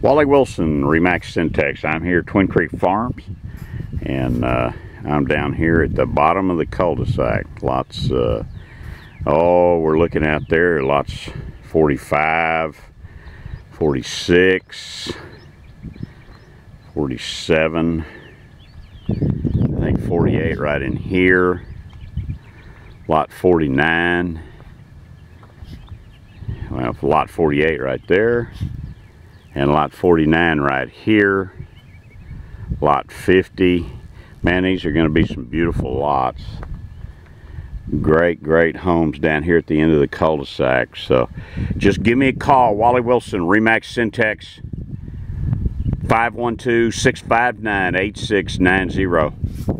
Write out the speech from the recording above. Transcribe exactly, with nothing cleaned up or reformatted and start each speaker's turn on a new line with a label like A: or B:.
A: Wally Wilson, Remax Syntax. I'm here at Twin Creek Farms, and uh, I'm down here at the bottom of the cul-de-sac. Lots, uh, oh, we're looking out there, lots forty-five, forty-six, forty-seven, I think forty-eight right in here, lot forty-nine, well, lot forty-eight right there, and lot forty-nine right here, lot fifty. Man, these are going to be some beautiful lots. Great, great homes down here at the end of the cul-de-sac. So just give me a call, Wally Wilson, Remax Syntax, five one two, six five nine, eight six nine zero.